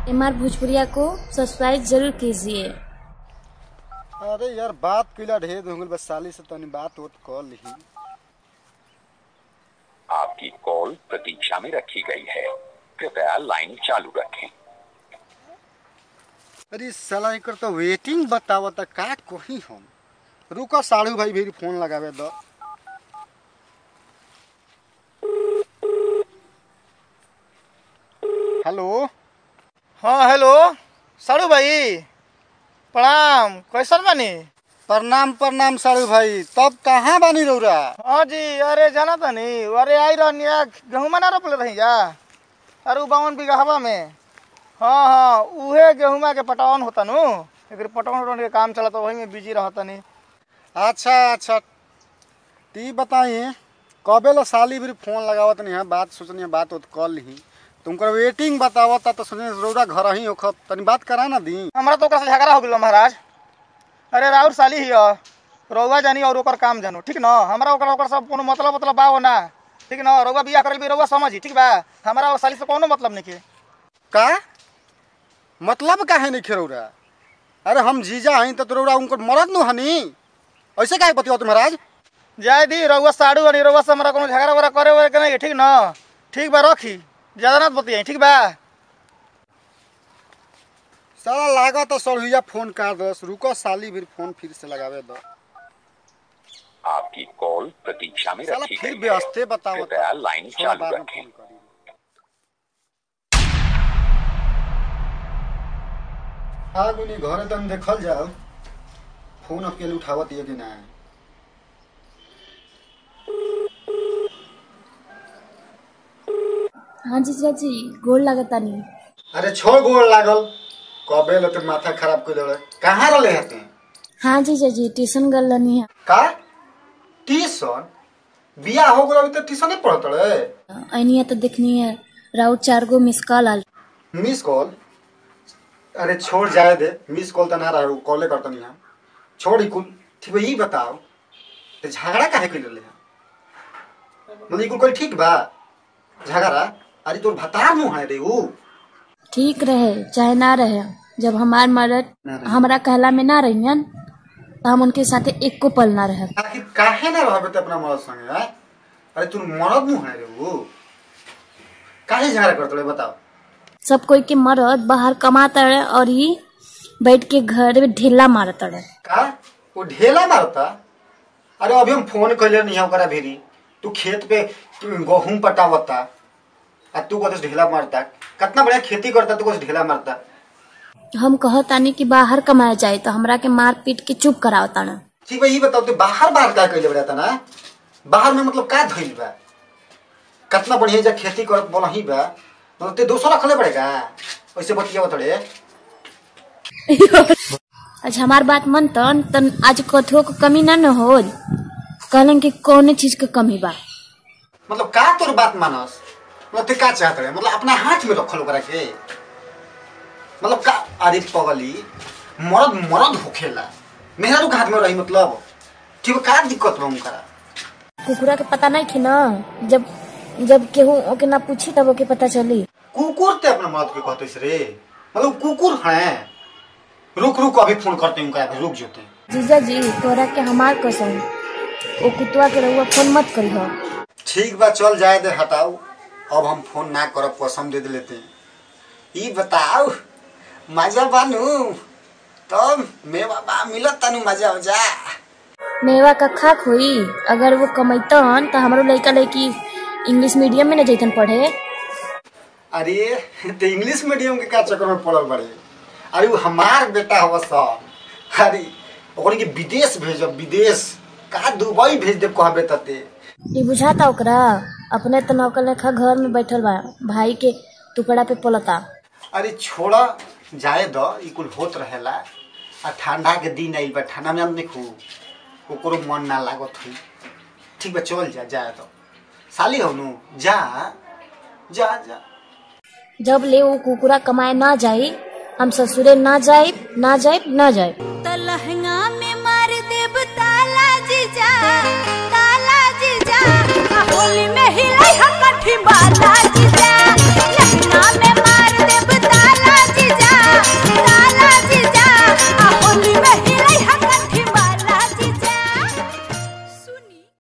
MR भोजपुरिया को subscribe जरूर कीजिए। अरे यार बात किला ढेर होंगे बस साली से तनी बात होत कॉल ही। आपकी कॉल प्रतीक्षा में रखी गई है, कृपया लाइन चालू रखें। अरे साला एकर तो वेटिंग बतावता का कोही हम। रुको साड़ू भाई भी फोन लगावे दो। हेलो। हाँ हेलो साड़ू भाई, प्रणाम, कैसन बानी? प्रणाम प्रणाम साड़ू भाई, तब कहाँ बानी रौरा? हाँ जी, अरे जाना था नहीं, अरे आई रहनी गेहूँ ना रोपले रही जा, अरे 52 बीघा हवा में। हाँ हाँ उहे गेहूँ के पटवन होता नु, एक पटवन के काम चला, वही में बिजी रहता नहीं। अच्छा अच्छा ती बताइए कबे लो साली भी फोन लगावत नहीं है, बात सोचनी बात होत कॉल ही तुमको वेटिंग बतावता तो सोचने रौरा घर ही होख तनी बात करा ना दी। हमारा तो ओकरा से झगड़ा हो गया महाराज। अरे राउर साली ही रौवा जानी और ओकर काम जानो, ठीक ना? हमारा ओकर सब कोनो मतलब बा ना, ठीक ना? रौवा बियाह करल भी रौवा समझी, ठीक बा? हमारा और साली से कोनो मतलब नहीं के। का मतलब काहे नहीं रौरा? अरे हम जीजा हई तो रौरा उनको मरद नु हनी, ऐसे काहे बतियो तुम महाराज? जाय दी रौवा साड़ू और रौवा से हमारा कोनो झगड़ा वगड़ा करे के नहीं, ठीक ना? ठीक बा, रखी ज्यादा ना बतियाई, ठीक बा? साला लागा तो सड़ुइया फोन कर दस, रुको साली भी फोन फिर से लगावे दो। आपकी कॉल प्रतीक्षा में रखी फिर गई है, व्यवस्थे बताओ, कृपया लाइन चालू रखें। हाँ गुनी घरे तन देखल जाओ, फोन अकेले उठावत ये कि ना? हाँ जी चाची, गोल लगता नहीं। अरे छोड़ गोड़ लागल, कबे ले तो माथा खराब कर देले। कहाँ रहले हते? हाँ जी चाची, ट्यूशन गल नहीं है। का ट्यूशन? बिया हो गलो तो ट्यूशन नहीं पढ़त रे? अनिया तो देखनी है, राउत 4 गो मिस कॉल आल। Miss call? अरे छोड़ जाए दे, मिस कॉल तो ना रहा, कॉले करता नहीं हम। छोड़ ही कुल, ठीक है ये बताओ, तो झगड़ा काहे कर ले? मतलब ये कोई ठीक बा झगड़ा? अरे तोर भतार मुँह है रे वो। ठीक रहे चाहे ना रहे, जब हमार मर्द हमारा कहला में ना रही तो हम उनके साथ एक को पल ना रहे। आखिर काहे ना रहबे त अपना मर्द संगे है? अरे तू मर्द मुँह है रे वो, काहे झगड़ा करत रे बताओ? सब कोई के मर्द बाहर कमाता रहे और ये बैठ के घर में ढेला मारता रहे। का वो ढेला मारता? अरे अभी हम फोन कइले नहीं ओकरा भेरी, तू खेत पे गेहूं पटावता आ तू कहते ढेला मारता? कितना बढ़िया खेती करता, तू कहते ढेला मारता? हम कहतानी कि बाहर कमाया जाए तो हमरा के मार पीट के चुप करावता ना। ठीक है ये बताओ, तू बाहर बाहर का कइले बड़ाता ना? बाहर में मतलब का धइल बा? कितना बढ़िया जा खेती करत बोला ही बा, मतलब ते दोसर रखले पड़ेगा वैसे बतियावत रे। अच्छा हमार बात मन तन आज कथो को कमी ना न हो, कहलन कि कौन चीज के कमी बा? मतलब का तोर बात मानस? मतलब ते का चाहत रे? मतलब अपना हाथ में रखल ओकरा के? मतलब का? अरे पगली, मर्द मर्द होखेला, मेहरारू के हाथ में रही मतलब? ठीक का दिक्कत बा उनकरा? कुकुरा के पता नहीं थी ना, जब केहू ओके ना पूछी तब ओके पता चली। कुकुर ते अपना मर्द के कहते रे? मतलब कुकुर है? रुक रुक अभी फोन करते हैं उनका, रुक जोते। जीजा जी तोरा के हमार कसम, ओ कुतवा के रहुआ फोन मत करी हो। ठीक बा चल जाए दे, हटाओ, अब हम फोन ना करब, कसम दे लेते हैं। ये बताओ मजा बानू? तब मेवा बा मिलत तनु मजा हो जा? मेवा का खाक हुई, अगर वो कमैतन तो हमारो लड़का लड़की इंग्लिश मीडियम में न जैतन पढ़े। अरे तो इंग्लिश मीडियम के का चक्कर में पड़ल बड़े? अरे वो हमार बेटा हो सब। अरे ओकरे के विदेश भेजब, विदेश का दुबई भेज देब कहबे तते। ये बुझाता ओकरा अपने तो नौकर लेखा घर में बैठल बा, भाई के टुकड़ा पे पलता। अरे छोड़ा जाए दो, ई कुल होत रहेला। आ ठंडा के दिन आइल बा, ठंडा में हम देखू ओकरो मन ना लागत हुई। ठीक बा चल जा, जाए दो, साली हो नु, जा जा जा। जब ले वो कुकुरा कमाए ना जाई, हम ससुरे ना जाए ना जाए ना जाए। तो लहंगा में मार देब ताला जीजा, ताला जीजा, होली में हिलाई हम कठी बाला।